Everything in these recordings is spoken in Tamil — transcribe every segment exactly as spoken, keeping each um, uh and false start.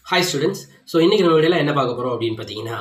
Hi students. So இன்னைக்கு நம்ம வீடியோல என்ன பார்க்க போறோம் அப்படினு பாத்தீங்கன்னா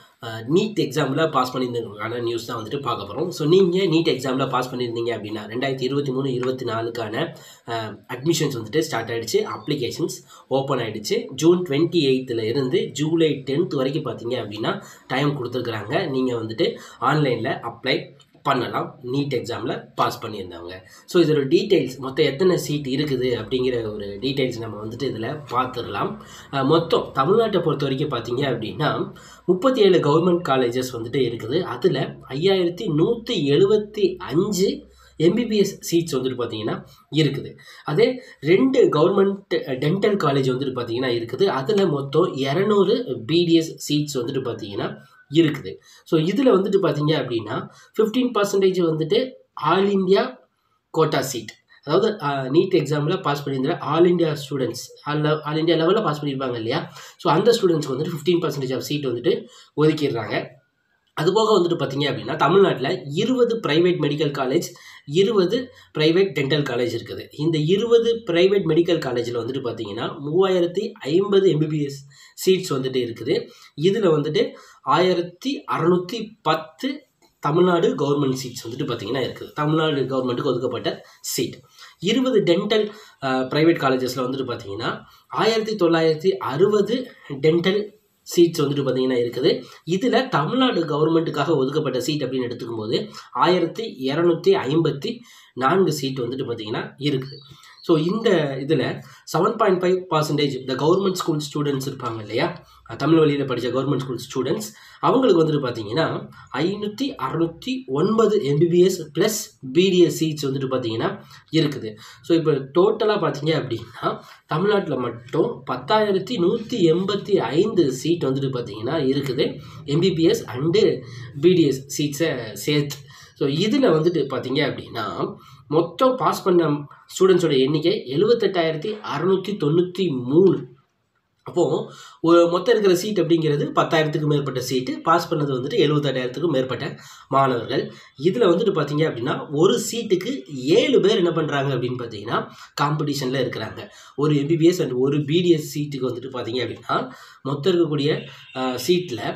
நீட் எக்ஸாம்ல பாஸ் பண்ணிருந்தவங்களுக்கான நியூஸ் தான் வந்துட்டு பார்க்க போறோம். சோ நீங்க நீட் எக்ஸாம்ல பாஸ் பண்ணிருந்தீங்க அப்படினா ரெண்டாயிரத்து இருபத்தி மூணு இருபத்தி நாலு கான அட்மிஷன்ஸ் வந்துட்டு ஸ்டார்ட் ஆயிடுச்சு. அப்ளிகேஷன்ஸ் ஓபன் ஆயிடுச்சு. ஜூன் இருபத்தி எட்டாம் ல இருந்து ஜூலை பத்தாம் வரைக்கும் பாத்தீங்க அப்படினா டைம் கொடுத்திருக்காங்க. நீங்க வந்துட்டு ஆன்லைன்ல அப்ளை பண்ணலாம் நீட் எக்ஸாம்ல பாஸ் பண்ணியிருந்தவங்க. ஸோ இதோட டீட்டெயில்ஸ் மொத்தம் எத்தனை சீட் இருக்குது அப்படிங்கிற ஒரு டீட்டெயில்ஸ் நம்ம வந்துட்டு இதில் பார்த்துடலாம். மொத்தம் தமிழ்நாட்டை பொறுத்த வரைக்கும் பார்த்தீங்க அப்படின்னா முப்பத்தி ஏழு கவர்மெண்ட் காலேஜஸ் வந்துட்டு இருக்குது. அதில் ஐயாயிரத்தி நூற்றி எழுபத்தி அஞ்சு எம்பிபிஎஸ் சீட்ஸ் வந்துட்டு பார்த்தீங்கன்னா இருக்குது. அதே ரெண்டு கவர்மெண்ட் டென்டல் காலேஜ் வந்துட்டு பார்த்தீங்கன்னா இருக்குது. அதில் மொத்தம் இரநூறு பிடிஎஸ் சீட்ஸ் வந்துட்டு பார்த்தீங்கன்னா இருக்குது. ஸோ இதில் வந்துட்டு பார்த்தீங்க அப்படின்னா ஃபிஃப்டீன் பர்சன்டேஜ் வந்துட்டு ஆல் இண்டியா கோட்டா சீட், அதாவது நீட் எக்ஸாமில் பாஸ் பண்ணியிருந்த all India students all all India லெவலில் பாஸ் பண்ணியிருப்பாங்க இல்லையா. ஸோ அந்த ஸ்டூடெண்ட்ஸ்க்கு வந்துட்டு ஃபிஃப்டீன் பர்சன்டேஜ் ஆஃப் சீட் வந்துட்டு ஒதுக்கிடுறாங்க. அதுபோக வந்துட்டு பார்த்தீங்க அப்படின்னா தமிழ்நாட்டில் இருபது ப்ரைவேட் மெடிக்கல் காலேஜ், இருபது ப்ரைவேட் டென்டல் காலேஜ் இருக்குது. இந்த இருபது ப்ரைவேட் மெடிக்கல் காலேஜில் வந்துட்டு பார்த்தீங்கன்னா மூவாயிரத்தி ஐம்பது எம்பிபிஎஸ் சீட்ஸ் வந்துட்டு இருக்குது. இதில் வந்துட்டு ஆயிரத்தி அறநூற்றி பத்து தமிழ்நாடு கவர்மெண்ட் சீட்ஸ் வந்துட்டு பார்த்தீங்கன்னா இருக்குது. தமிழ்நாடு கவர்மெண்ட்டுக்கு ஒதுக்கப்பட்ட சீட். இருபது டென்டல் ப்ரைவேட் காலேஜஸில் வந்துட்டு பார்த்தீங்கன்னா ஆயிரத்தி தொள்ளாயிரத்தி அறுபது டென்டல் சீட்ஸ் வந்துட்டு பார்த்தீங்கன்னா இருக்குது. இதில் தமிழ்நாடு கவர்மெண்ட்டுக்காக ஒதுக்கப்பட்ட சீட் அப்படின்னு எடுத்துக்கும் போது ஆயிரத்தி இரநூத்தி ஐம்பத்தி நான்கு சீட் வந்துட்டு பார்த்தீங்கன்னா இருக்குது. ஸோ இந்த இதில் செவன் பாயிண்ட் ஃபைவ் பர்சன்டேஜ் இந்த கவர்மெண்ட் ஸ்கூல் ஸ்டூடெண்ட்ஸ் இருப்பாங்க இல்லையா, தமிழ் வழியில் படித்த கவர்மெண்ட் ஸ்கூல் ஸ்டூடெண்ட்ஸ், அவங்களுக்கு வந்துட்டு பார்த்தீங்கன்னா ஐநூற்றி அறுநூற்றி ஒன்பது எம்பிபிஎஸ் ப்ளஸ் பிடிஎஸ் சீட்ஸ் வந்துட்டு பார்த்தீங்கன்னா இருக்குது. ஸோ இப்போ டோட்டலாக பார்த்தீங்க அப்படின்னா தமிழ்நாட்டில் மட்டும் பத்தாயிரத்தி நூற்றி எண்பத்தி ஐந்து சீட் வந்துட்டு பார்த்தீங்கன்னா இருக்குது எம்பிபிஎஸ் அண்டு பிடிஎஸ் சீட்ஸை சேர்த்து. ஸோ இதில் வந்துட்டு பார்த்தீங்க அப்படின்னா மொத்தம் பாஸ் பண்ண ஸ்டூடெண்ட்ஸோட எண்ணிக்கை எழுபத்தெட்டாயிரத்தி அறநூற்றி தொண்ணூற்றி மூணு. அப்போது ஒரு மொத்தம் இருக்கிற சீட் அப்படிங்கிறது பத்தாயிரத்துக்கும் மேற்பட்ட சீட்டு, பாஸ் பண்ணது வந்துட்டு எழுபத்தெட்டாயிரத்துக்கும் மேற்பட்ட மாணவர்கள். இதில் வந்துட்டு பார்த்தீங்க அப்படின்னா ஒரு சீட்டுக்கு ஏழு பேர் என்ன பண்ணுறாங்க அப்படின்னு பார்த்தீங்கன்னா காம்படிஷனில் இருக்கிறாங்க. ஒரு எம்பிபிஎஸ் அண்ட் ஒரு பிடிஎஸ் சீட்டுக்கு வந்துட்டு பார்த்தீங்க அப்படின்னா மொத்தம் இருக்கக்கூடிய சீட்டில்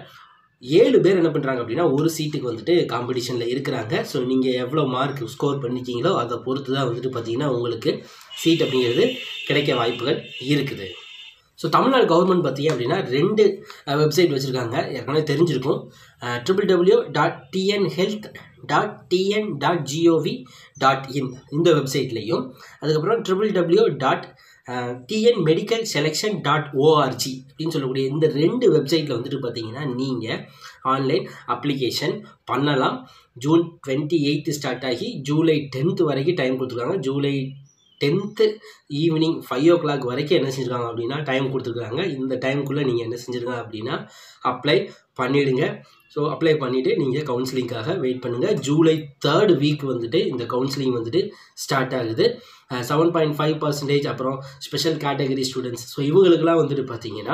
ஏழு பேர் என்ன பண்ணுறாங்க அப்படின்னா ஒரு சீட்டுக்கு வந்துட்டு காம்படிஷனில் இருக்கிறாங்க. ஸோ நீங்கள் எவ்வளோ மார்க் ஸ்கோர் பண்ணிக்கிங்களோ அதை பொறுத்து தான் வந்துட்டு பார்த்தீங்கன்னா உங்களுக்கு சீட் அப்படிங்கிறது கிடைக்க வாய்ப்புகள் இருக்குது. ஸோ தமிழ்நாடு கவர்மெண்ட் பார்த்தீங்க அப்படின்னா ரெண்டு வெப்சைட் வச்சுருக்காங்க, ஏற்கனவே தெரிஞ்சிருக்கும். Triple W dot TN health dot TN dot GOV dot in இந்த வெப்சைட்லேயும், அதுக்கப்புறம் triple W dot TN medical selection dot ORG அப்படின்னு சொல்லக்கூடிய இந்த ரெண்டு வெப்சைட்டில் வந்துட்டு பார்த்தீங்கன்னா நீங்கள் ஆன்லைன் அப்ளிகேஷன் பண்ணலாம். ஜூன் டுவெண்ட்டி எயித்து ஸ்டார்ட் ஆகி ஜூலை டென்த்து வரைக்கும் டைம் கொடுத்துருக்காங்க. July tenth evening five o'clock வரைக்கும் என்ன செஞ்சுருக்காங்க அப்படின்னா டைம் கொடுத்துருக்காங்க. இந்த டைமுக்குள்ளே நீங்கள் என்ன செஞ்சுருங்க அப்படின்னா அப்ளை பண்ணிவிடுங்க. ஸோ அப்ளை பண்ணிவிட்டு நீங்கள் கவுன்சிலிங்காக வெயிட் பண்ணுங்கள். ஜூலை தேர்ட் வீக் வந்துட்டு இந்த கவுன்சிலிங் வந்துட்டு ஸ்டார்ட் ஆகுது. செவன் பாயிண்ட் ஃபைவ் பர்சன்டேஜ் அப்புறம் ஸ்பெஷல் கேட்டகரி ஸ்டூடெண்ட்ஸ், ஸோ இவங்களுக்கெல்லாம் வந்துட்டு பார்த்தீங்கன்னா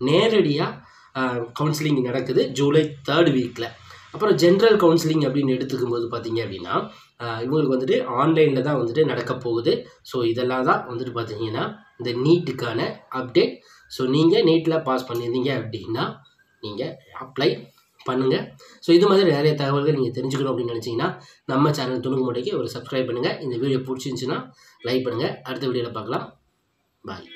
நேரடியாக கவுன்சிலிங் நடக்குது ஜூலை தேர்ட் வீக்கில். அப்புறம் ஜென்ரல் கவுன்சிலிங் அப்படின்னு எடுத்துக்கும் போது பார்த்தீங்க அப்படின்னா இவங்களுக்கு வந்துட்டு ஆன்லைனில் தான் வந்துட்டு நடக்க போகுது. ஸோ இதெல்லாம் தான் வந்துட்டு பார்த்தீங்கன்னா இந்த நீட்டுக்கான அப்டேட். ஸோ நீங்கள் நீட்டில் பாஸ் பண்ணியிருந்தீங்க அப்படின்னா நீங்கள் அப்ளை பண்ணுங்கள். ஸோ இது மாதிரி நிறைய தகவல்கள் நீங்கள் தெரிஞ்சுக்கணும் அப்படின்னு நினச்சிங்கன்னா நம்ம சேனல் துணுக்கு முட்டைக்கு ஒரு சப்ஸ்கிரைப் பண்ணுங்கள். இந்த வீடியோ பிடிச்சிருந்துச்சுன்னா லைக் பண்ணுங்கள். அடுத்த வீடியோவில் பார்க்கலாம். பாய்.